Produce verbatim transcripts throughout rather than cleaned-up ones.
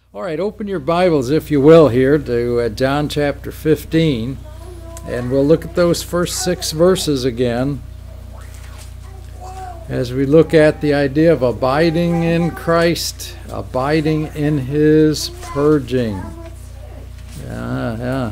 All right, open your Bibles, if you will, here to uh, John chapter fifteen, and we'll look at those first six verses again as we look at the idea of abiding in Christ, abiding in His purging. Yeah, yeah.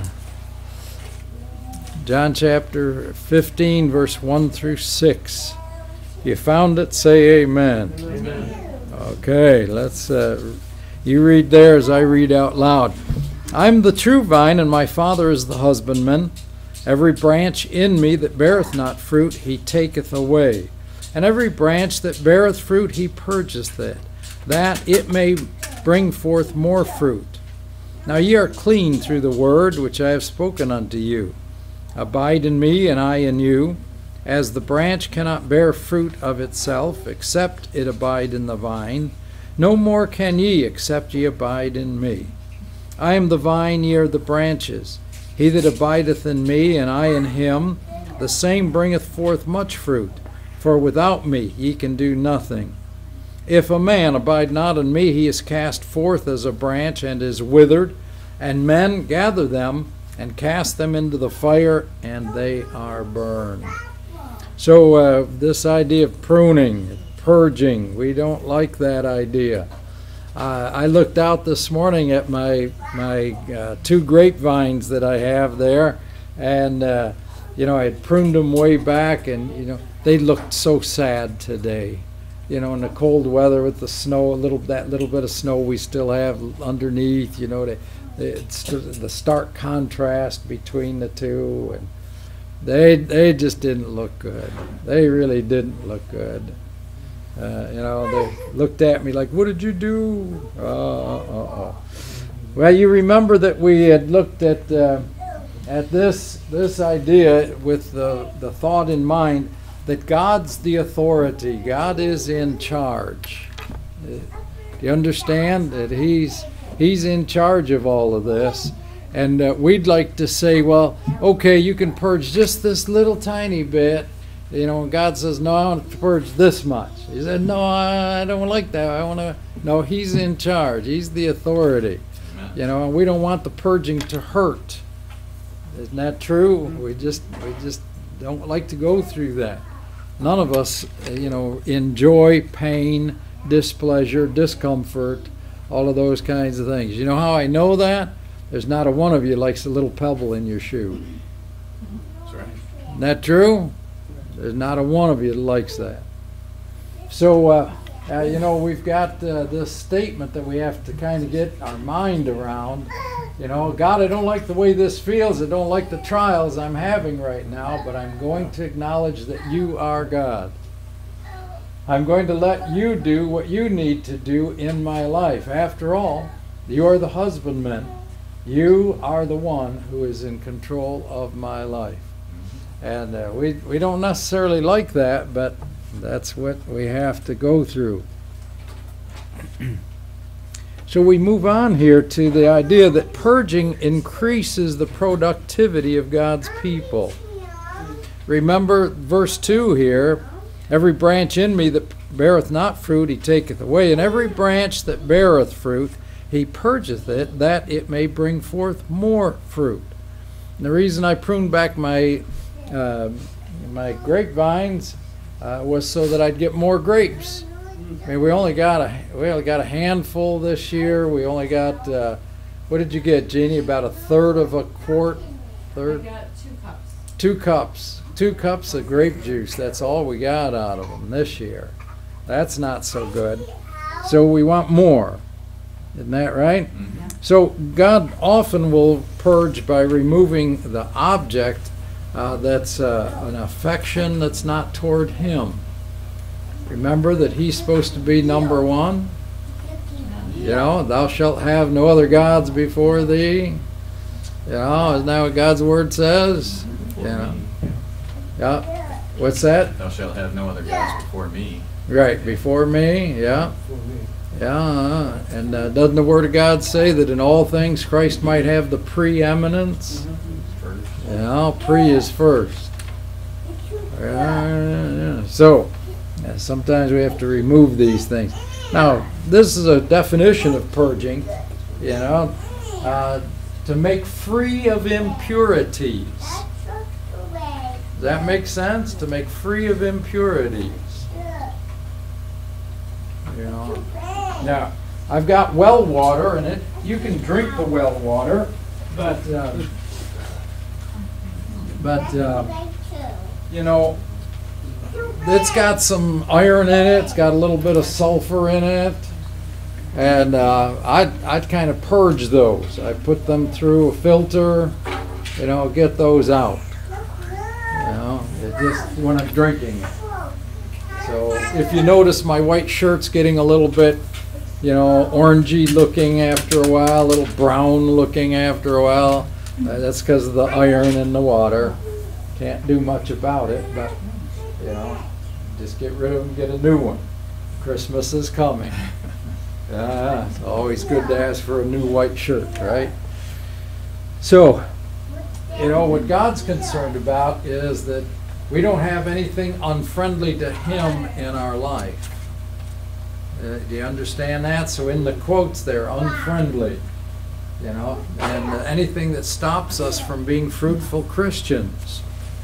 John chapter fifteen, verse one through six. If you found it, say amen. Amen. Okay, let's... Uh, You read there as I read out loud. I'm the true vine, and my Father is the husbandman. Every branch in me that beareth not fruit, He taketh away. And every branch that beareth fruit, He purgeth it, that it may bring forth more fruit. Now ye are clean through the word which I have spoken unto you. Abide in me, and I in you. As the branch cannot bear fruit of itself, except it abide in the vine, no more can ye, except ye abide in me. I am the vine, ye are the branches. He that abideth in me, and I in him, the same bringeth forth much fruit. For without me ye can do nothing. If a man abide not in me, he is cast forth as a branch, and is withered, and men gather them, and cast them into the fire, and they are burned. So uh, this idea of pruning, purging, we don't like that idea. Uh, I looked out this morning at my my uh, two grapevines that I have there, and uh, you know, I had pruned them way back, and you know, they looked so sad today. You know, in the cold weather with the snow, a little that little bit of snow we still have underneath. You know, they, they, it's the stark contrast between the two, and they they just didn't look good. They really didn't look good. Uh, you know, they looked at me like, what did you do? Uh, uh, uh. Well, you remember that we had looked at uh, at this this idea with the, the thought in mind that God's the authority. God is in charge. Do you understand that He's He's in charge of all of this? And uh, we'd like to say, well, okay, you can purge just this little tiny bit. You know, God says, no, I want to purge this much. He said, no, I don't like that. I want to. No, He's in charge. He's the authority. Amen. You know, and we don't want the purging to hurt. Isn't that true? We just we just don't like to go through that. None of us, you know, enjoy pain, displeasure, discomfort, all of those kinds of things. You know how I know that? There's not a one of you likes a little pebble in your shoe. That's right. Isn't that true? There's not a one of you that likes that. So, uh, uh, you know, we've got uh, this statement that we have to kind of get our mind around. You know, God, I don't like the way this feels. I don't like the trials I'm having right now, but I'm going to acknowledge that you are God. I'm going to let you do what you need to do in my life. After all, you are the husbandman. You are the one who is in control of my life. And uh, we, we don't necessarily like that, but that's what we have to go through. So we move on here to the idea that purging increases the productivity of God's people. Remember verse two here, every branch in me that beareth not fruit, He taketh away, and every branch that beareth fruit, He purgeth it, that it may bring forth more fruit. And the reason I pruned back my Uh, my grapevines uh, was so that I'd get more grapes. I mean, we only got a we only got a handful this year. We only got uh, what did you get, Jeannie? About a third of a quart. Third. I got two cups. Two cups. Two cups of grape juice. That's all we got out of them this year. That's not so good. So we want more. Isn't that right? Mm-hmm. So God often will purge by removing the object. Uh, that's uh, an affection that's not toward Him. Remember that He's supposed to be number one. You know, thou shalt have no other gods before thee. You know, isn't that what God's word says? You know. Yeah. What's that? Thou shalt have no other gods before me. Right, before me. Yeah. Yeah. And uh, doesn't the Word of God say that in all things Christ might have the preeminence? Yeah, pre is first. Uh, so, yeah, sometimes we have to remove these things. Now, this is a definition of purging. You know, uh, to make free of impurities. Does that make sense? To make free of impurities. You know. Now, I've got well water in it. You can drink the well water, but uh, but uh, you know, it's got some iron in it. It's got a little bit of sulfur in it, and uh, I'd I'd kind of purge those. I put them through a filter, you know, get those out. You know, it just when I'm drinking it. So if you notice, my white shirt's getting a little bit, you know, orangey looking after a while, a little brown looking after a while. Uh, that's because of the iron in the water. Can't do much about it, but, you know, just get rid of them, get a new one. Christmas is coming. Uh, it's always good to ask for a new white shirt, right? So, you know, what God's concerned about is that we don't have anything unfriendly to Him in our life. Uh, do you understand that? So in the quotes there, unfriendly, you know, and uh, anything that stops us from being fruitful Christians.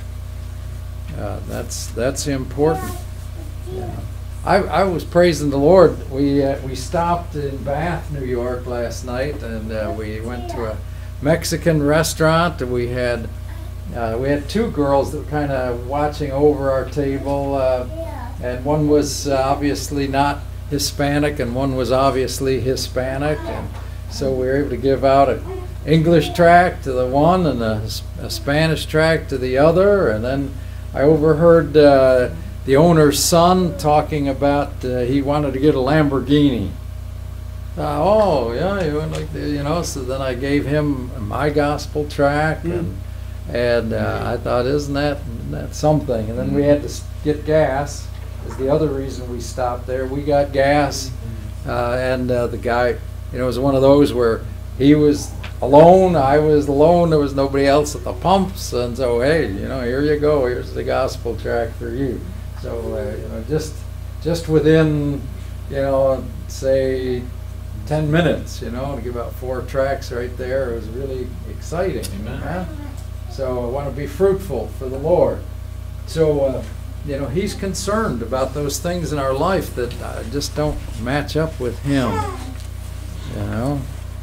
Uh, that's that's important. You know. I, I was praising the Lord. We uh, we stopped in Bath, New York last night, and uh, we went to a Mexican restaurant. We had uh, we had two girls that were kind of watching over our table, uh, and one was uh, obviously not Hispanic, and one was obviously Hispanic, and so we were able to give out an English tract to the one and a, a Spanish tract to the other, and then I overheard uh, the owner's son talking about uh, he wanted to get a Lamborghini. Uh, oh, yeah, you would like to, you know. So then I gave him my gospel tract, and and uh, I thought, isn't that isn't that something? And then we had to get gas. Is the other reason we stopped there. We got gas, uh, and uh, the guy, you know, it was one of those where he was alone, I was alone, there was nobody else at the pumps, and so hey, you know, here you go. Here's the gospel tract for you. So uh, you know, just just within, you know, say ten minutes, you know, to give out four tracts right there. It was really exciting. Amen. Huh? So I want to be fruitful for the Lord. So uh, you know, He's concerned about those things in our life that uh, just don't match up with Him. You know.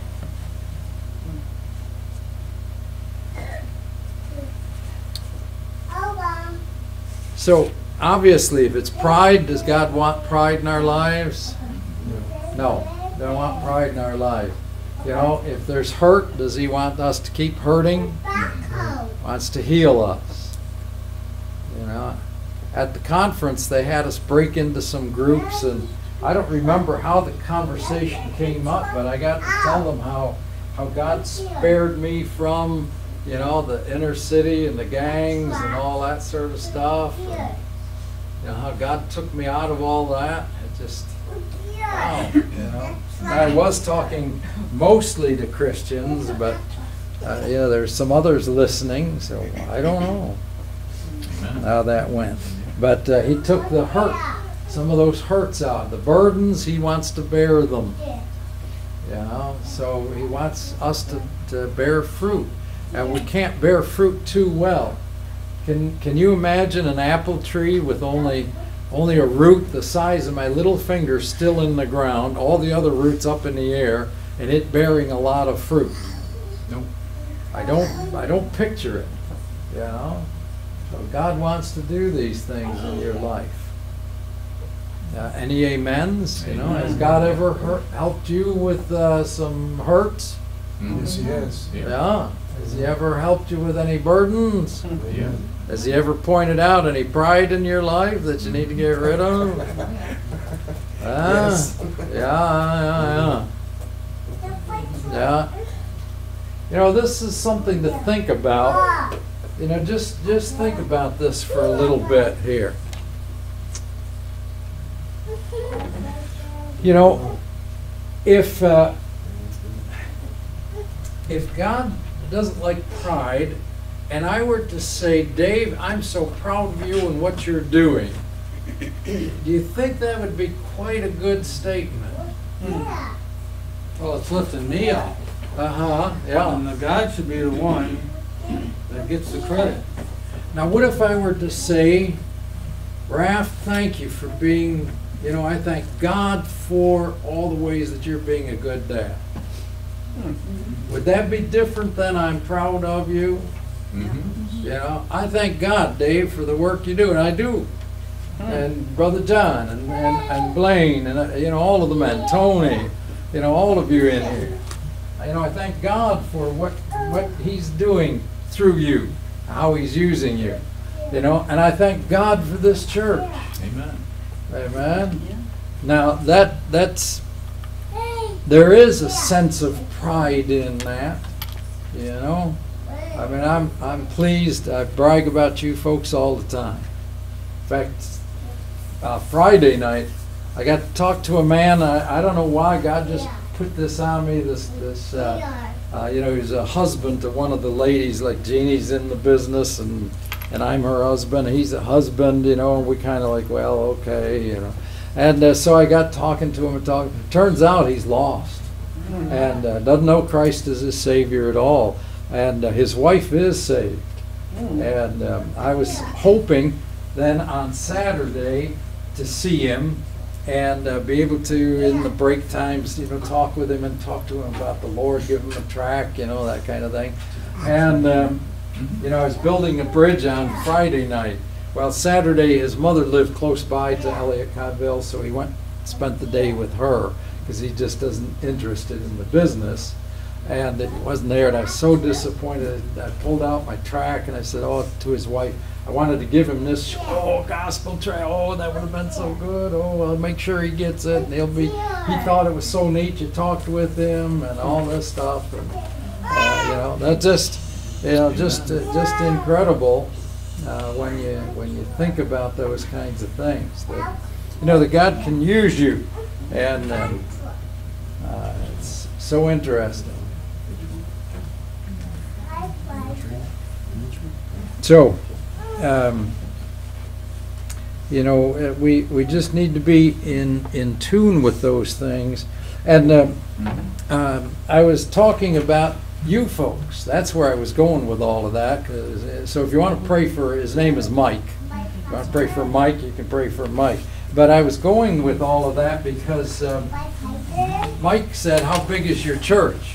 So obviously, if it's pride, does God want pride in our lives? No, don't want pride in our life. You know, if there's hurt, does He want us to keep hurting? Wants to heal us. You know, at the conference they had us break into some groups, and I don't remember how the conversation came up, but I got to tell them how how God spared me from, you know, the inner city and the gangs and all that sort of stuff. And, you know, how God took me out of all that. It just, wow, you know. I was talking mostly to Christians, but uh, yeah, there's some others listening, so I don't know how that went. But uh, He took the hurt, some of those hurts out. The burdens, He wants to bear them. You know, so He wants us to, to bear fruit. And we can't bear fruit too well. Can can you imagine an apple tree with only only a root the size of my little finger still in the ground, all the other roots up in the air, and it bearing a lot of fruit? Nope. I don't I don't picture it. You know? So God wants to do these things in your life. Uh, any amens? You know, has God ever hurt, helped you with uh, some hurts? Mm-hmm. Yes, He has. Yeah. Yeah. Has He ever helped you with any burdens? Yeah. Has He ever pointed out any pride in your life that you need to get rid of? Ah, Yes. yeah, yeah, yeah. Yeah. You know, this is something to think about. You know, just just think about this for a little bit here. You know, if uh, if God doesn't like pride, and I were to say, Dave, I'm so proud of you and what you're doing, do you think that would be quite a good statement? Well, it's lifting me up. Uh-huh, yeah. And the God should be the one that gets the credit. Now, what if I were to say, Raph, thank you for being, you know, I thank God for all the ways that you're being a good dad. Hmm. Would that be different than I'm proud of you? Mm-hmm. You know, I thank God, Dave, for the work you do, and I do. And Brother John, and, and, and Blaine, and, uh, you know, all of the men, Tony, you know, all of you in here. You know, I thank God for what, what he's doing through you, how he's using you, you know, and I thank God for this church. Amen. Amen. Now, that that's, there is a sense of pride in that, you know. I mean, I'm, I'm pleased. I brag about you folks all the time. In fact, uh, Friday night, I got to talk to a man. I, I don't know why God just put this on me. This, this, uh, uh, you know, he's a husband to one of the ladies. Like Jeannie's in the business, and and I'm her husband. He's a husband, you know. And we kind of like, well, okay, you know. And uh, so I got talking to him and talking. Turns out he's lost and uh, doesn't know Christ as his Savior at all. And uh, his wife is saved. And um, I was hoping then on Saturday to see him and uh, be able to, in the break times, you know, talk with him and talk to him about the Lord, give him a track, you know, that kind of thing. And, um, you know, I was building a bridge on Friday night. Well, Saturday, his mother lived close by to Elliott Codville, so he went, spent the day with her because he just isn't interested in the business. And it wasn't there, and I was so disappointed. I pulled out my track and I said, oh, to his wife, I wanted to give him this, oh, gospel track, oh, that would have been so good, oh, I'll make sure he gets it, and he'll be, he thought it was so neat, you talked with him, and all this stuff, and, uh, you know, that just, you know, just, uh, just incredible uh, when you, when you think about those kinds of things, that, you know, that God can use you, and um, uh, it's so interesting. So, um, you know, we we just need to be in in tune with those things. And uh, um, I was talking about you folks. That's where I was going with all of that. 'Cause, so if you want to pray for, his name is Mike. If you want to pray for Mike, you can pray for Mike. But I was going with all of that because um, Mike said, "How big is your church?"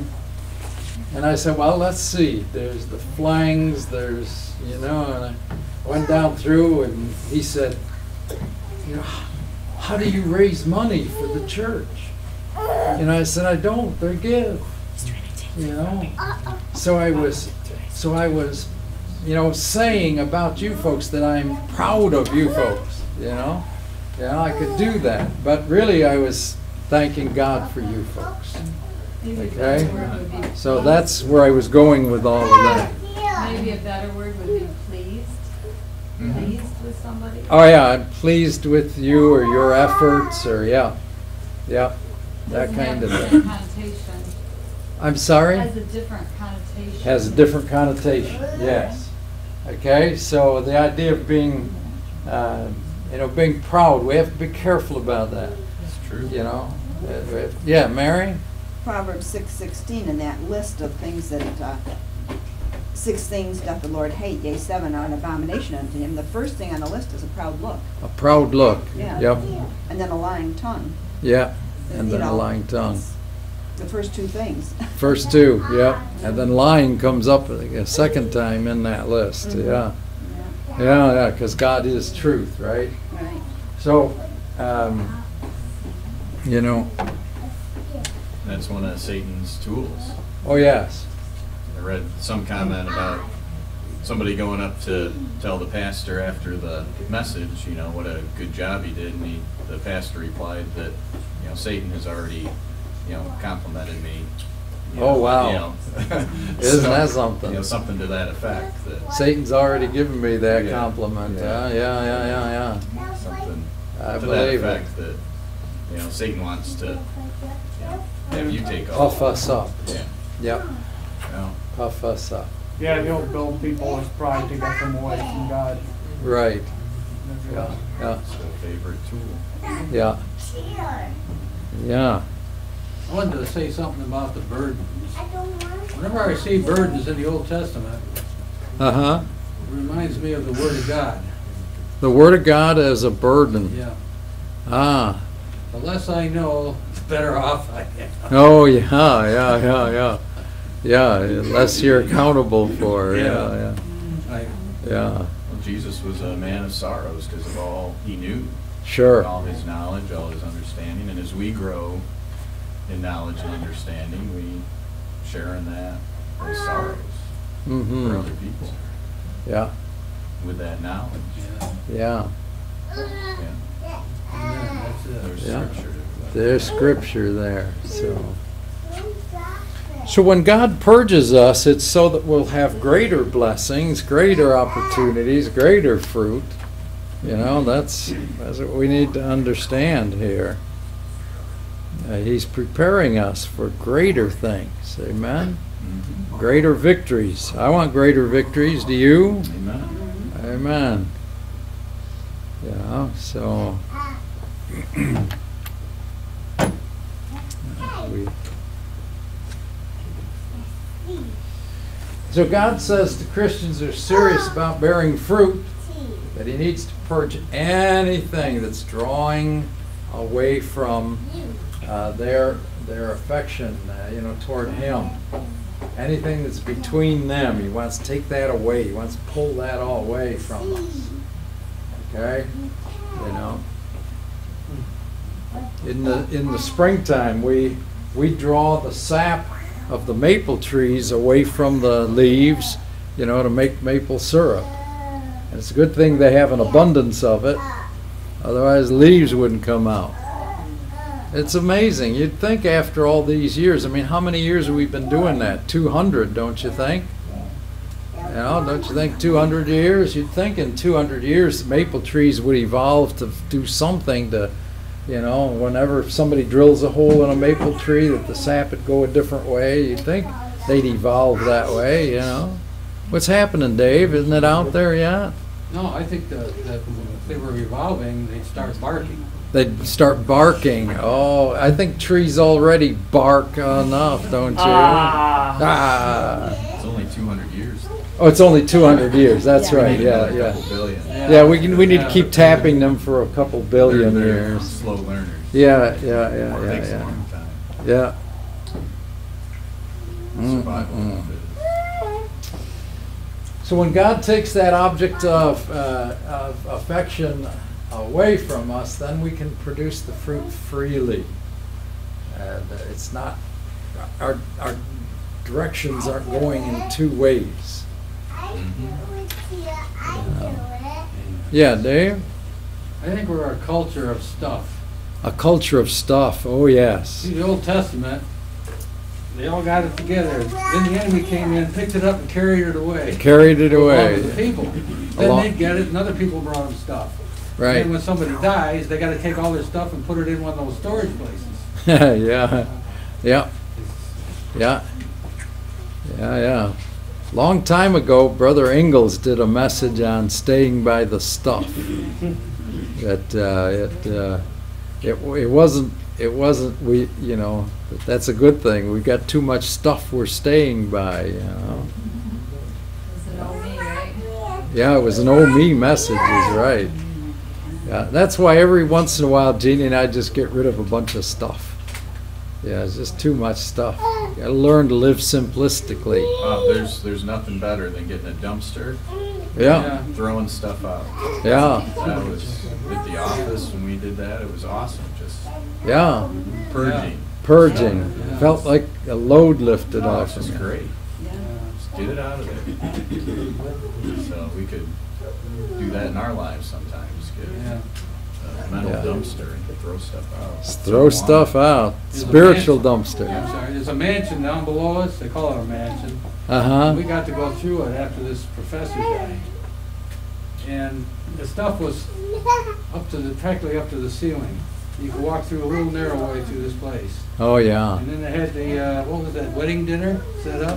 And I said, well, let's see. There's the Flangs, there's, you know, and I went down through, and he said, you know, how do you raise money for the church? And I said, I don't, they give, you know. So I was, so I was, you know, saying about you folks that I'm proud of you folks, you know. Yeah, I could do that, but really I was thanking God for you folks. Okay, so that's where I was going with all of that. Maybe a better word would be pleased. Mhm. Pleased with somebody. Oh yeah, I'm pleased with you or your efforts, or yeah, yeah, that Doesn't kind have of the thing. same connotation. I'm sorry? Has a different connotation. Has a different connotation, yes. Okay, so the idea of being, uh, you know, being proud, we have to be careful about that, That's true. you know. Uh, if- Yeah, Mary? Proverbs six sixteen, in that list of things that, uh, six things doth the Lord hate, yea, seven are an abomination unto him. The first thing on the list is a proud look. A proud look, Yeah. yep, And then a lying tongue. yeah, and You then a know, lying tongue. it's The first two things. First two, yep, and then lying comes up a second time in that list, Mhm. yeah. Yeah, Yeah, yeah, because God is truth, right? right. So, um, you know, That's one of Satan's tools. oh yes, I read some comment about somebody going up to tell the pastor after the message, you know, what a good job he did, and he, the pastor replied that, you know, Satan has already, you know, complimented me. You Oh, know, wow. You know. Isn't So, that something? You know, something to that effect. That Satan's already given me that Yeah. compliment, Yeah. huh? Yeah, yeah, yeah, yeah. something I to that believe it. effect that, you know, Satan wants to, you know, have you take off. Puff us up, Yeah. yep, You know, puff us up, Yeah, he'll build people with pride to get them away from God. right, yeah, yeah, it's a favorite tool. yeah, yeah. I wanted to say something about the burdens. Whenever I see burdens in the Old Testament, Uh-huh. it reminds me of the Word of God. The Word of God as a burden. Yeah. Ah. The less I know, the better off I am. Oh, yeah, yeah, yeah, yeah. Yeah, less you're accountable for. Yeah, yeah. I, Yeah, Well, Jesus was a man of sorrows because of all he knew. sure. All his knowledge, all his understanding. And as we grow in knowledge and understanding, we share in that, those sorrows for Mm-hmm. other people Yeah, with that knowledge. yeah. yeah. Yeah. Amen. That's it. There's Yeah. scripture to that. There's scripture there, so. So when God purges us, it's so that we'll have greater blessings, greater opportunities, greater fruit. You know, that's, that's what we need to understand here. Uh, he's preparing us for greater things. Amen? Mhm. Greater victories. I want greater victories. Do you? Amen. Amen. Yeah, so we, so God says to Christians who are serious about bearing fruit that he needs to purge anything that's drawing away from uh, their their affection, uh, you know, toward him. Anything that's between them, he wants to take that away. He wants to pull that all away from us. Okay, you know. In the in the springtime, we we draw the sap of the maple trees away from the leaves, you know, to make maple syrup. And it's a good thing they have an abundance of it, otherwise leaves wouldn't come out. It's amazing. You'd think after all these years, I mean, how many years have we been doing that? two hundred, don't you think? You know, don't you think two hundred years? You'd think in two hundred years maple trees would evolve to do something to, you know, whenever somebody drills a hole in a maple tree that the sap would go a different way. You'd think they'd evolve that way, you know. What's happening, Dave? Isn't it out there yet? No, I think that, that if they were evolving, they'd start barking. They'd start barking. Oh, I think trees already bark enough, don't you? Ah. Ah. It's only two hundred years. Oh, it's only two hundred years. That's Yeah. right. Yeah, Another yeah. couple billion. Yeah, we can, we need to keep tapping them for a couple billion They're- they're years. Slow learners. Yeah, yeah, yeah, It yeah, takes a yeah. long time. Yeah. Mm, Survival mm, mm. of it. So when God takes that object of, uh, of affection away from us, then we can produce the fruit freely. And uh, it's not, our, our directions aren't going in two ways. Yeah, Dave? I think we're a culture of stuff. A culture of stuff, oh yes. See, the Old Testament, they all got it together. Then the enemy came in, picked it up, and carried it away. Carried it Along away. with the people. Then Along- they'd get it, and other people brought them stuff. Right. And when somebody dies, they got to take all their stuff and put it in one of those storage places. Yeah, yeah, yeah, yeah, yeah. Long time ago, Brother Ingalls did a message on staying by the stuff. That uh, it, uh, it it wasn't it wasn't we you know that's a good thing. We got too much stuff we're staying by. You know. Is it all me, right? Yeah, it was an oh me message. Is right. Yeah, that's why every once in a while, Jeannie and I just get rid of a bunch of stuff. Yeah, it's just too much stuff. You gotta learn to live simplistically. Uh, there's there's nothing better than getting a dumpster, Yeah, throwing stuff out. yeah, That was at the office when we did that. It was awesome. Just yeah. purging. Purging. Yeah. Felt like a load lifted Oh, off it's of just me. great. Just get it out of there. So we could do that in our lives sometimes. Get Yeah. a mental Yeah. dumpster and throw stuff out. Just throw stuff out. There's a Spiritual mansion- dumpster. I'm sorry, there's a mansion down below us, they call it a mansion. Uh-huh. We got to go through it after this professor died. And the stuff was up to the, practically up to the ceiling. You could walk through a little narrow way through this place. Oh, yeah. And then they had the, uh, what was that, wedding dinner set up?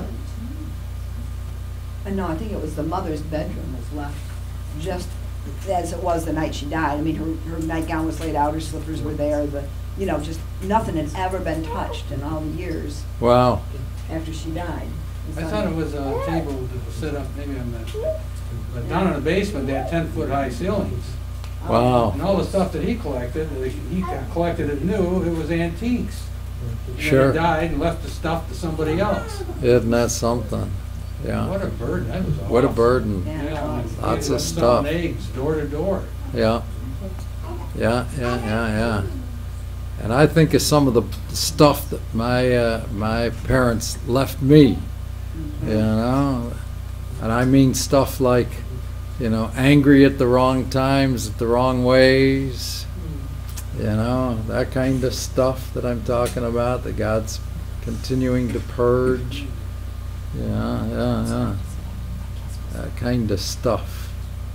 Uh, No, I think it was the mother's bedroom was left just as it was the night she died. I mean, her, her nightgown was laid out, her slippers were there, the you know, just nothing had ever been touched in all the years Wow. after she died. I thought it was a table that was set up maybe on the, but down in the basement, they had ten-foot high ceilings. Wow. And all the stuff that he collected, that he collected it new, it was antiques. And then Sure. he died and left the stuff to somebody else. Isn't that something? Yeah. What a burden, that was awesome. What a burden. Yeah, it Yeah, was. Lots he of was stuff. selling eggs door to door. Yeah. Yeah, yeah, yeah, yeah. And I think of some of the stuff that my uh, my parents left me, you know, and I mean stuff like, you know, angry at the wrong times, at the wrong ways, you know, that kind of stuff that I'm talking about, that God's continuing to purge. Yeah, yeah, yeah. That kind of stuff.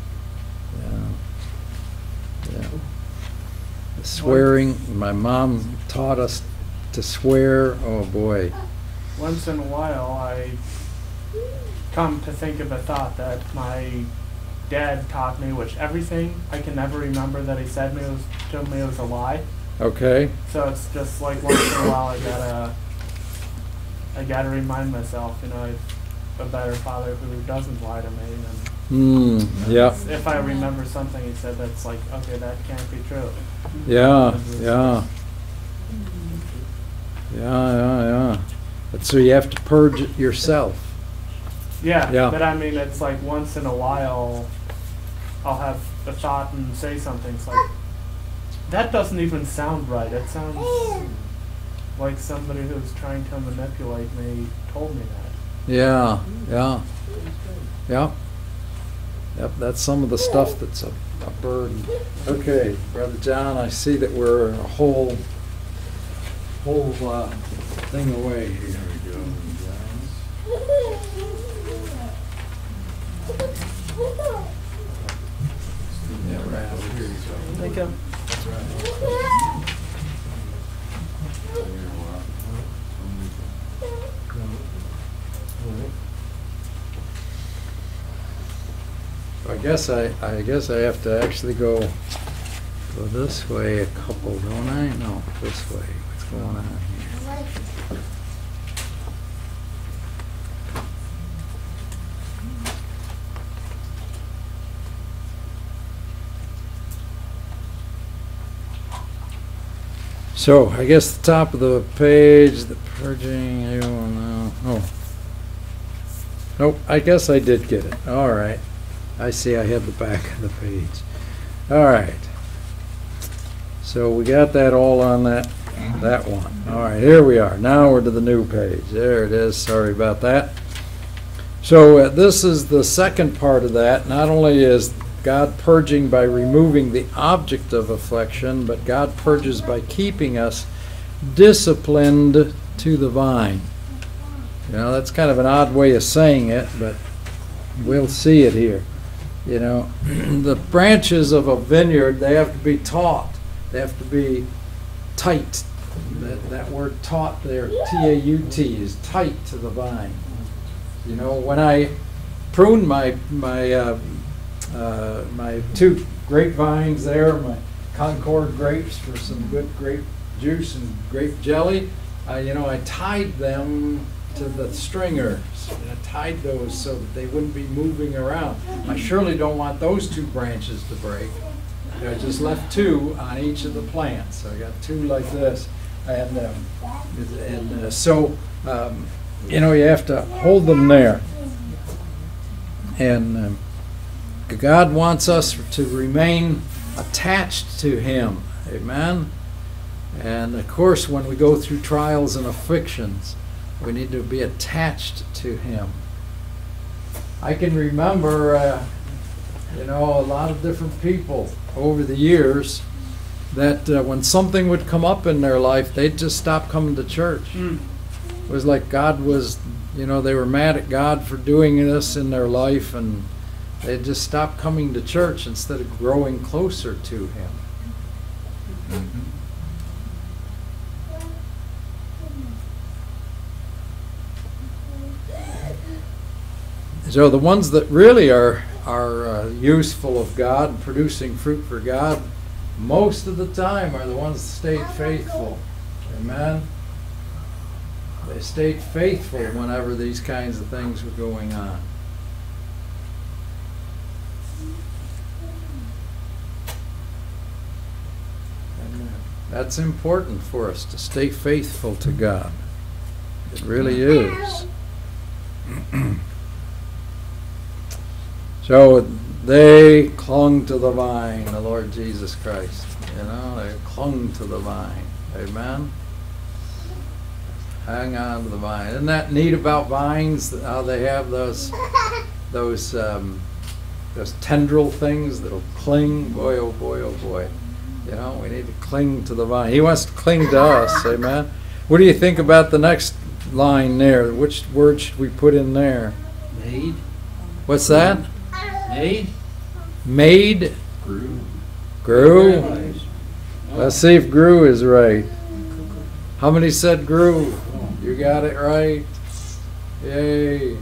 Yeah. Yeah. The swearing, my mom taught us to swear. Oh boy. Once in a while, I come to think of a thought that my dad taught me, which everything I can never remember that he said me was told me it was a lie. Okay. So it's just like once in a while I gotta I gotta remind myself, you know, I'm a better father who doesn't lie to me. And Hmm. Yeah. if I remember something he said that's like, okay, that can't be true. Yeah. Yeah. Yeah. Yeah. Yeah. But so you have to purge it yourself. Yeah, Yeah. but I mean, it's like once in a while I'll have a thought and say something. It's like, that doesn't even sound right. It sounds like somebody who's trying to manipulate me told me that. Yeah. Yeah. Yeah. Yep. That's some of the stuff that's a, a burden. Okay, Brother John, I see that we're a whole whole uh, thing away here. Yeah, right over here. Thank you. I guess I, I guess I have to actually go go this way a couple, don't I? No, this way. What's going on here? So I guess the top of the page, the purging. I don't know. Oh, nope. I guess I did get it. All right. I see. I have the back of the page. All right. So we got that all on that that one. All right. Here we are. Now we're to the new page. There it is. Sorry about that. So uh, this is the second part of that. Not only is God purging by removing the object of affliction, but God purges by keeping us disciplined to the vine. You know, that's kind of an odd way of saying it, but we'll see it here. You know, the branches of a vineyard, they have to be taut. They have to be tight. That, that word taut there, T A U T, is tight to the vine. You know, when I pruned my, my uh, Uh, my two grapevines there, my Concord grapes for some good grape juice and grape jelly. Uh, you know, I tied them to the stringers. And I tied those so that they wouldn't be moving around. I surely don't want those two branches to break. I just left two on each of the plants. So I got two like this, and um, and uh, so um, you know, you have to hold them there. And um, God wants us to remain attached to Him. Amen? And of course, when we go through trials and afflictions, we need to be attached to Him. I can remember, uh, you know, a lot of different people over the years that uh, when something would come up in their life, they'd just stop coming to church. Mm. It was like God was, you know, they were mad at God for doing this in their life, and they just stopped coming to church instead of growing closer to Him. Mm-hmm. So the ones that really are are uh, useful of God, producing fruit for God, most of the time are the ones that stayed faithful. Amen? They stayed faithful whenever these kinds of things were going on. And uh, that's important for us, to stay faithful to God. It really is. So they clung to the vine, the Lord Jesus Christ. You know, they clung to the vine. Amen? Hang on to the vine. Isn't that neat about vines? How they have those those um, those tendril things that'll cling. Boy, oh boy, oh boy. You know, we need to cling to the vine. He wants to cling to us. Amen? What do you think about the next line there? Which word should we put in there? Made. What's that? Made. Made. Grew. Grew. Let's see if grew is right. How many said grew? You got it right. Yay.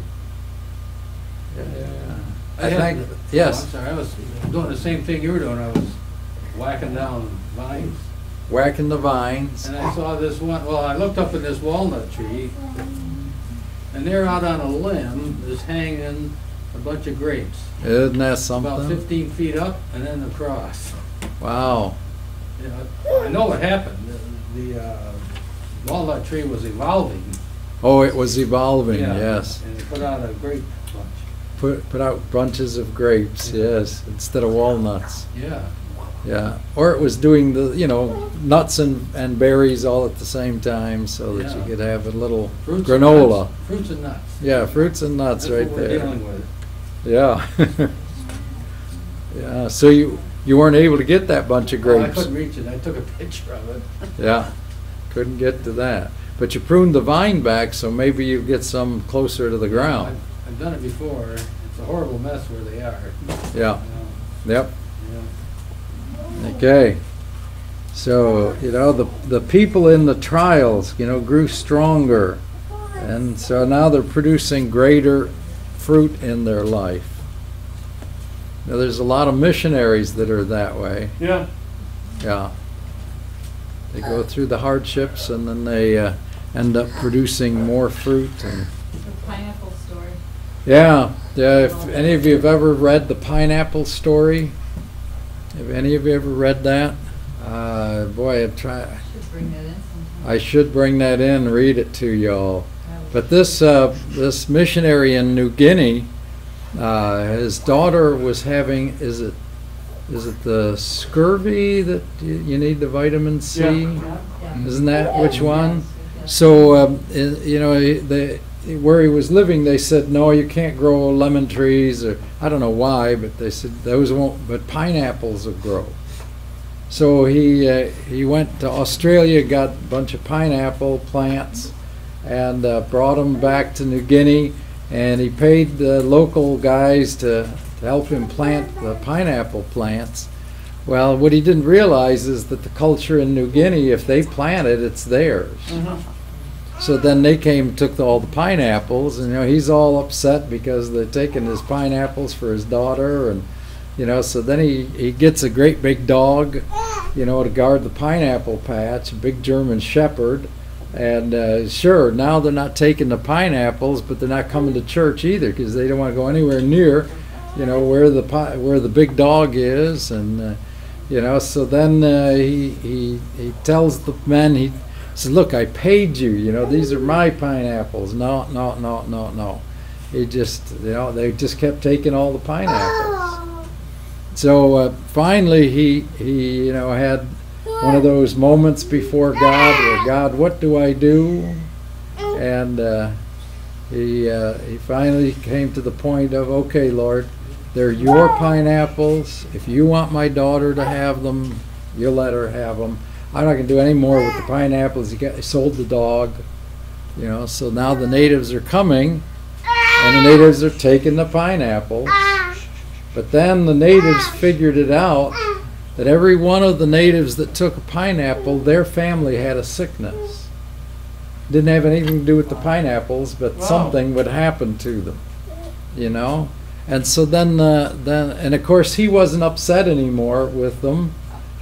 Yeah. I, I think, had, yes. Oh, I'm sorry, I was doing the same thing you were doing. I was whacking down vines. Whacking the vines. And I saw this one, well, I looked up in this walnut tree, and there out on a limb is hanging a bunch of grapes. Isn't that something? About fifteen feet up and then across. Wow. You know, I know what happened. The, the uh, walnut tree was evolving. Oh, it was evolving, Yeah, yes. And it put out a grape bunch. Put, put out bunches of grapes, yes, instead of walnuts. Yeah. Yeah. Or it was doing the, you know, nuts and, and berries all at the same time so that you Yeah. could have a little Fruits granola. And nuts. Fruits and nuts. Yeah, fruits and nuts That's right what we're there. dealing with. Yeah. Yeah. So you you weren't able to get that bunch of Well, I grapes. couldn't reach it. I took a picture of it. Yeah. Couldn't get to that. But you pruned the vine back, so maybe you get some closer to the ground. I've, I've done it before. It's a horrible mess where they are. Yeah. You know, Yep. yeah. Okay. So, you know, the the people in the trials, you know, grew stronger. And so now they're producing greater fruit in their life. Now, there's a lot of missionaries that are that way. Yeah. Yeah. They go through the hardships and then they uh, end up producing more fruit. And The pineapple story. yeah, yeah. If any of you have ever read the pineapple story, have any of you ever read that? Uh, boy, I'd try. Should bring that in sometime. I should bring that in and read it to y'all. But this uh, this missionary in New Guinea, uh, his daughter was having, is it is it the scurvy that you, you need the vitamin C? Yeah. Yeah. Isn't that which one? So um, i- you know, the where he was living, they said no, you can't grow lemon trees, or I don't know why, but they said those won't. But pineapples will grow. So he uh, he went to Australia, got a bunch of pineapple plants, and uh, brought them back to New Guinea, and he paid the local guys to, to help him plant the pineapple plants. Well, what he didn't realize is that the culture in New Guinea, if they plant it, it's theirs. So then they came and took the, all the pineapples, and you know he's all upset because they're taking his pineapples for his daughter, and you know so then he, he gets a great big dog, you know, to guard the pineapple patch, a big German Shepherd. And uh, sure, now they're not taking the pineapples, but they're not coming to church either because they don't want to go anywhere near, you know, where the pi- where the big dog is, and uh, you know. So then uh, he he he tells the men, he says, "Look, I paid you. You know, these are my pineapples." No, no, no, no, no. He just, you know, they just kept taking all the pineapples. So uh, finally, he he you know had one of those moments before God where, God, what do I do? And uh, he uh, he finally came to the point of, okay, Lord, they're your pineapples. If you want my daughter to have them, you let her have them. I'm not going to do any more with the pineapples. He, got, he sold the dog, you know. So now the natives are coming, and the natives are taking the pineapples. But then the natives figured it out, that every one of the natives that took a pineapple, their family had a sickness. Didn't have anything to do with the pineapples, but Wow. something would happen to them, you know. And so then, uh, then, and of course, he wasn't upset anymore with them,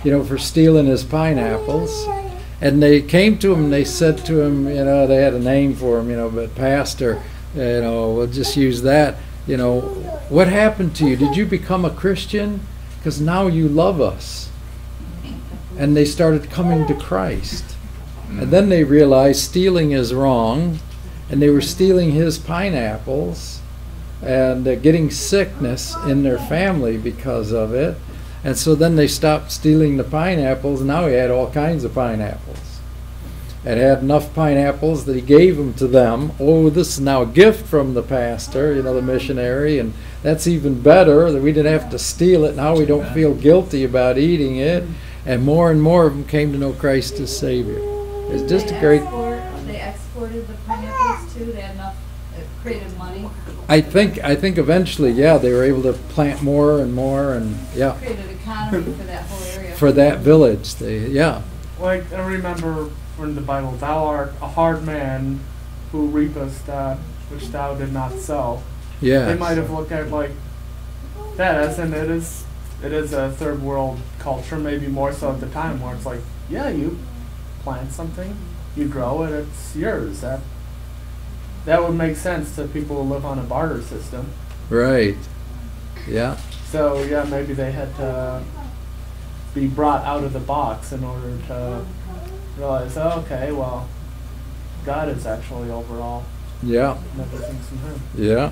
you know, for stealing his pineapples. And they came to him and they said to him, you know, they had a name for him, you know, but Pastor, you know, we'll just use that. You know, what happened to you? Did you become a Christian? Because now you love us. And they started coming to Christ. And then they realized stealing is wrong, and they were stealing his pineapples and uh, getting sickness in their family because of it. And so then they stopped stealing the pineapples. Now he had all kinds of pineapples. And had enough pineapples that he gave them to them. Oh, this is now a gift from the pastor, you know, the missionary, and that's even better that we didn't have to steal it. Now we don't feel guilty about eating it. And more and more of them came to know Christ as Savior. It's just They a great... export- They exported the pineapples too, they had enough, it created money, I think I think eventually, yeah, they were able to plant more and more, and yeah, created economy for that whole area. for that village, they yeah, Like, I remember in the Bible, thou art a hard man who reapest that which thou did not sow. yeah. They might have looked at it like that, as in it is, it is a third world culture, maybe more so at the time, where it's like, yeah, you plant something, you grow it, it's yours. That that would make sense to people who live on a barter system. Right. Yeah. So yeah, maybe they had to be brought out of the box in order to realize, oh, okay, well, God is actually over all, Yeah. and everything's from Him. Yeah.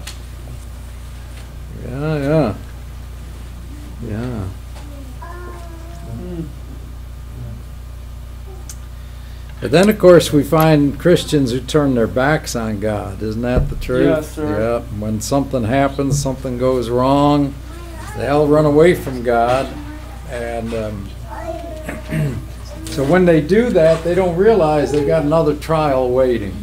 Yeah. Yeah. Yeah. Mm. But then, of course, we find Christians who turn their backs on God. Isn't that the truth? Yes, sir. Yep. When something happens, something goes wrong, they all run away from God. And um, so when they do that, they don't realize they've got another trial waiting.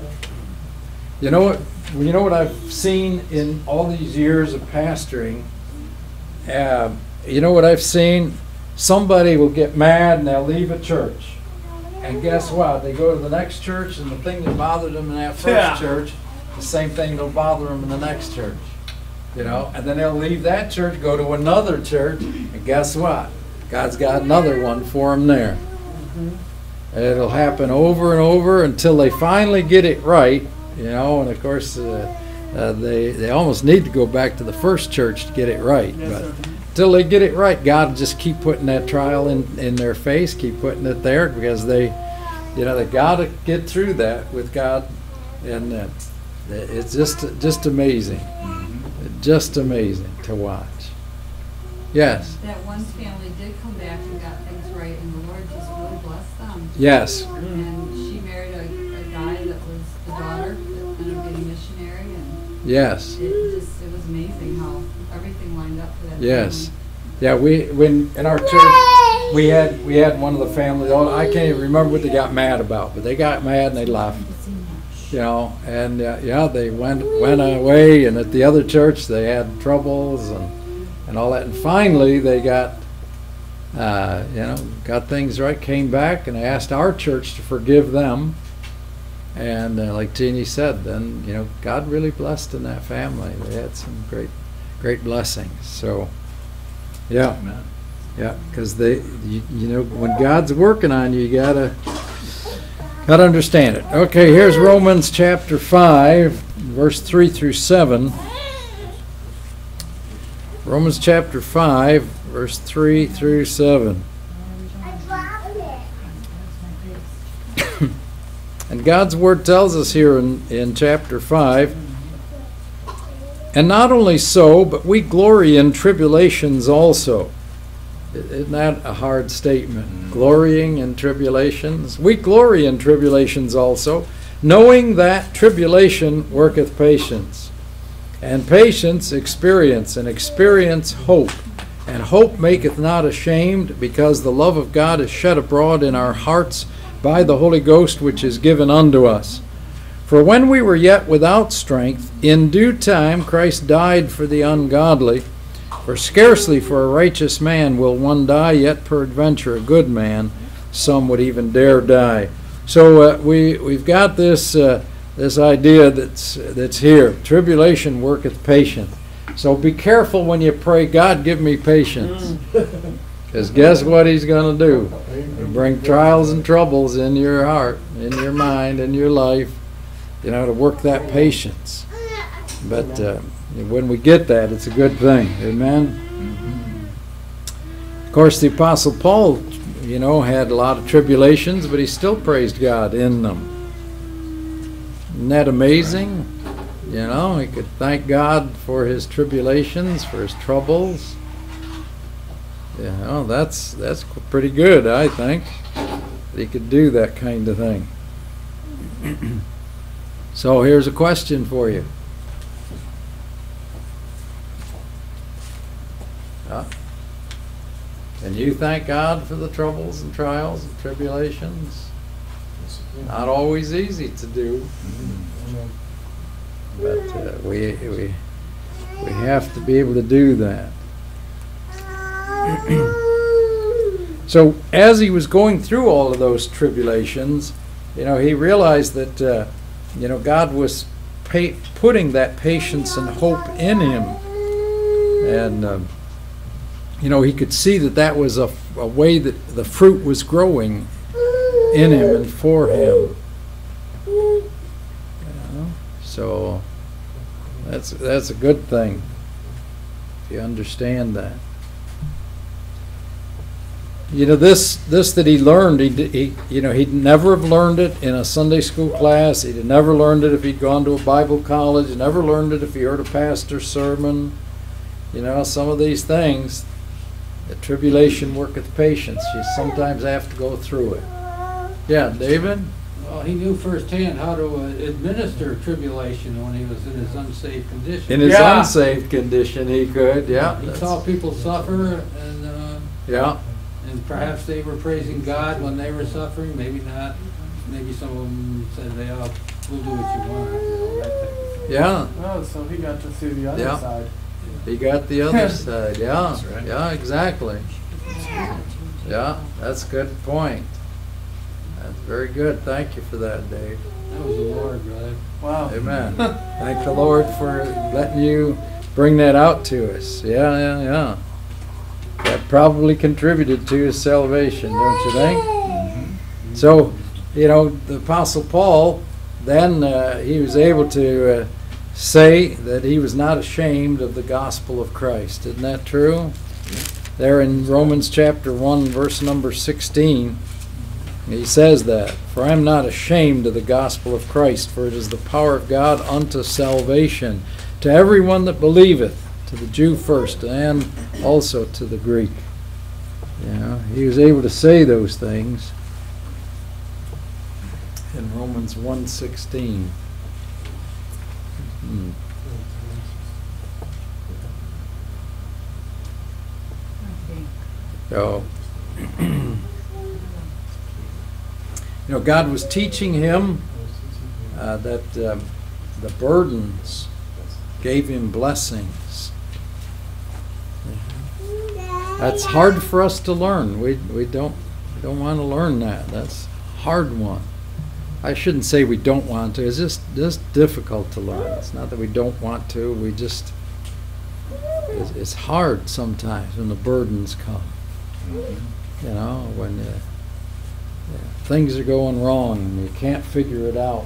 You know what? You know what I've seen in all these years of pastoring? Uh, you know what I've seen? Somebody will get mad and they'll leave a church. And guess what? They go to the next church, and the thing that bothered them in that first Yeah. church, the same thing will bother them in the next church. You know, and then they'll leave that church, go to another church, and guess what? God's got another one for them there. Mm-hmm. It'll happen over and over until they finally get it right, you know. And of course, uh, uh, they they almost need to go back to the first church to get it right. Yes, But sir. till they get it right, God will just keep putting that trial in, in their face, keep putting it there, because they, you know, they got to get through that with God, and uh, it's just just amazing, just amazing to watch. Yes. That one family did come back and got things right, and the Lord just really blessed them. Yes. And she married a, a guy that was the daughter that ended up being missionary, and Yes. it just, it was amazing how everything lined up for that Yes. family. Yeah, we when in our church we had we had one of the families. Oh, I can't even remember what they got mad about, but they got mad and they left. You know, and uh, yeah, they went went away, and at the other church they had troubles and and all that, and finally they got uh, you know got things right, came back, and asked our church to forgive them. And uh, like Jeannie said, then you know God really blessed in that family. They had some great great blessings. So. Yeah, Amen. yeah, because they, you, you know, when God's working on you, you gotta, gotta understand it. Okay, here's Romans chapter five, verse three through seven. Romans chapter five, verse three through seven. And God's word tells us here in, in chapter five, and not only so, but we glory in tribulations also. Isn't that a hard statement? Mm. Glorying in tribulations. We glory in tribulations also, knowing that tribulation worketh patience. And patience experience, and experience hope. And hope maketh not ashamed, because the love of God is shed abroad in our hearts by the Holy Ghost which is given unto us. For when we were yet without strength, in due time Christ died for the ungodly. For scarcely for a righteous man will one die, yet peradventure a good man, some would even dare die. So uh, we we've got this uh, this idea that's that's here. Tribulation worketh patience. So be careful when you pray, God, give me patience. Because guess what he's going to do? Bring trials and troubles in your heart, in your mind, in your life, you know, to work that patience. But uh, when we get that, it's a good thing. Amen? Of course, the Apostle Paul, you know, had a lot of tribulations, but he still praised God in them. Isn't that amazing? You know, he could thank God for his tribulations, for his troubles. You know, that's that's pretty good, I think. He could do that kind of thing. So here's a question for you. Uh, can you thank God for the troubles and trials and tribulations? Not always easy to do, but uh, we we we have to be able to do that. So as he was going through all of those tribulations, you know, he realized that uh, you know, God was pa- putting that patience and hope in him, and um, you know, he could see that that was a, a way that the fruit was growing in him and for him. You know? So that's that's a good thing if you understand that. You know, this this that he learned, he, he you know, he'd never have learned it in a Sunday school class. He'd never learned it if he'd gone to a Bible college. He'd never learned it if he heard a pastor's sermon. You know, some of these things, the tribulation worketh patience. You sometimes have to go through it. Yeah, David? Well, he knew firsthand how to uh, administer tribulation when he was in his unsaved condition. In his Yeah. unsaved condition, he could, yeah. He that's- saw people suffer, and uh, Yeah. and perhaps they were praising God when they were suffering. Maybe not. Maybe some of them said, "They oh, we'll do what you want." You know, that type of thing. Yeah. Oh, so he got to see the other Yeah. side. He got the other side, yeah. That's right. Yeah, exactly. Yeah, that's a good point. That's very good. Thank you for that, Dave. That was the Lord, brother. Wow. Amen. Thank the Lord for letting you bring that out to us. Yeah, yeah, yeah. That probably contributed to his salvation, don't you think? Mm-hmm. So, you know, the Apostle Paul, then uh, he was able to uh, say that he was not ashamed of the gospel of Christ. Isn't that true? There in Romans chapter one, verse number sixteen, he says that, "For I am not ashamed of the gospel of Christ, for it is the power of God unto salvation, to everyone that believeth, to the Jew first, and also to the Greek." You know, he was able to say those things in Romans one sixteen. Hmm. So, you know, God was teaching him uh, that um, the burdens gave him blessings. That's hard for us to learn. We we don't we don't want to learn that. That's a hard one. I shouldn't say we don't want to. It's just just difficult to learn. It's not that we don't want to. We just it's, it's hard sometimes when the burdens come. You know, when uh, yeah, things are going wrong and you can't figure it out.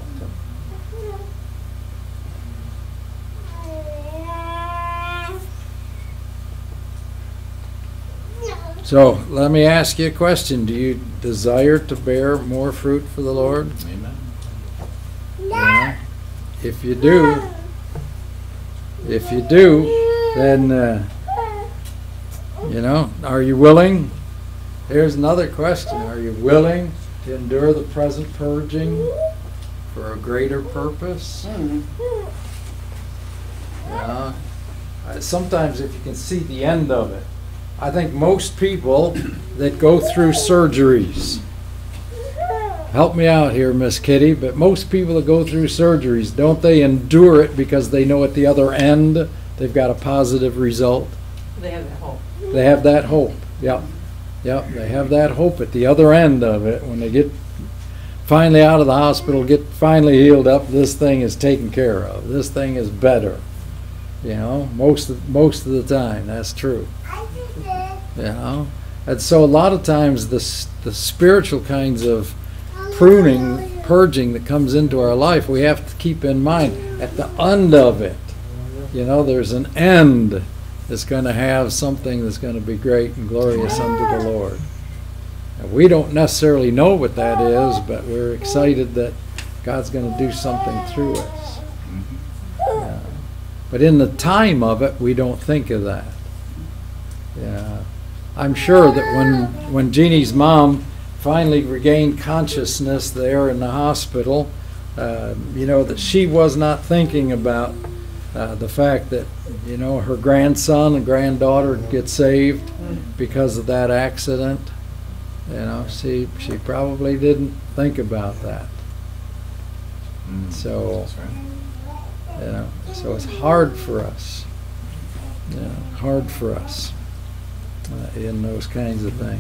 So let me ask you a question. Do you desire to bear more fruit for the Lord? Amen. Yeah. If you do, if you do, then, uh, you know, are you willing? Here's another question. Are you willing to endure the present purging for a greater purpose? Yeah. Uh, sometimes if you can see the end of it, I think most people that go through surgeries, help me out here, Miss Kitty, but most people that go through surgeries, don't they endure it because they know at the other end they've got a positive result? They have that hope. They have that hope. Yep. Yep. They have that hope at the other end of it. When they get finally out of the hospital, get finally healed up, this thing is taken care of. This thing is better. You know, most of, most of the time, that's true. You know, And so a lot of times the, s- the spiritual kinds of pruning, purging that comes into our life, we have to keep in mind at the end of it, you know, there's an end that's going to have something that's going to be great and glorious unto the Lord. And we don't necessarily know what that is, but we're excited that God's going to do something through us. Yeah. But in the time of it, we don't think of that. Yeah. I'm sure that when, when Jeannie's mom finally regained consciousness there in the hospital, uh, you know, that she was not thinking about uh, the fact that, you know, her grandson and granddaughter get saved because of that accident. You know, she, she probably didn't think about that. Mm, So, that's right. you know, so it's hard for us. You know, hard for us uh, in those kinds of things.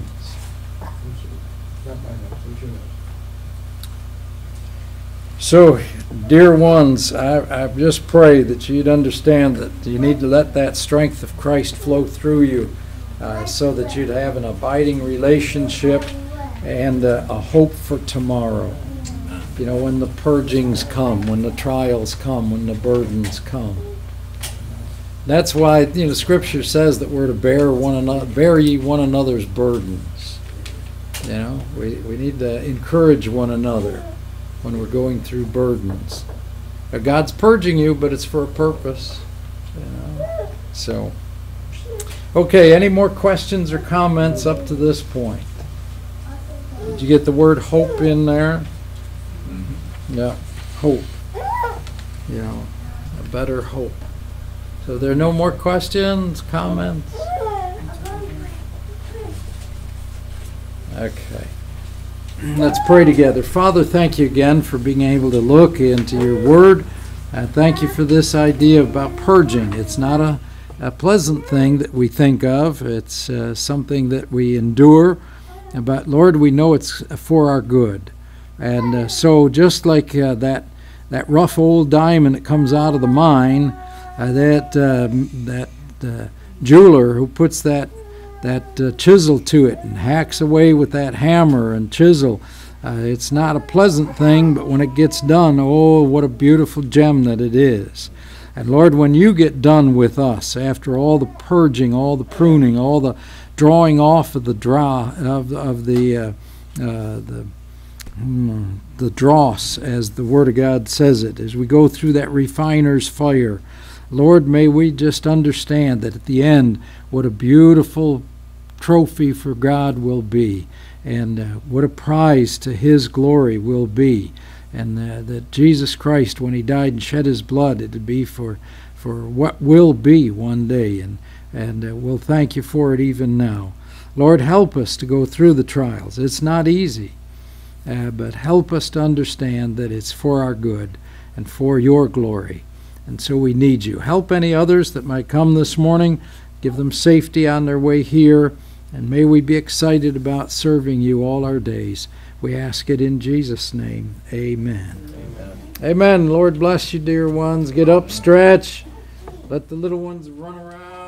So, dear ones, I, I just pray that you'd understand that you need to let that strength of Christ flow through you uh, so that you'd have an abiding relationship and uh, a hope for tomorrow. You know, when the purgings come, when the trials come, when the burdens come. That's why, you know, Scripture says that we're to bear one another, bear ye one another's burdens. You know, we, we need to encourage one another when we're going through burdens. Uh, God's purging you, but it's for a purpose. You know, so. Okay, any more questions or comments up to this point? Did you get the word hope in there? Mm-hmm. Yeah, hope. You know, a better hope. So there are no more questions, comments? Okay. Let's pray together. Father, thank you again for being able to look into your word. Uh, thank you for this idea about purging. It's not a, a pleasant thing that we think of. It's uh, something that we endure. But Lord, we know it's for our good. And uh, so just like uh, that, that rough old diamond that comes out of the mine, uh, that, uh, that uh, jeweler who puts that that uh, chisel to it and hacks away with that hammer and chisel. Uh, it's not a pleasant thing, but when it gets done, oh, what a beautiful gem that it is. And Lord, when you get done with us, after all the purging, all the pruning, all the drawing off of the draw of, of the uh, uh, the mm, the dross, as the Word of God says it, as we go through that refiner's fire, Lord, may we just understand that at the end, what a beautiful trophy for God will be, and uh, what a prize to His glory will be, and uh, that Jesus Christ, when He died and shed His blood, it would be for for what will be one day, and and uh, we'll thank you for it even now. Lord, help us to go through the trials. It's not easy, uh, but help us to understand that it's for our good and for your glory. And so we need you. Help any others that might come this morning. Give them safety on their way here. And may we be excited about serving you all our days. We ask it in Jesus' name. Amen. Amen. Amen. Lord bless you, dear ones. Get up, stretch. Let the little ones run around.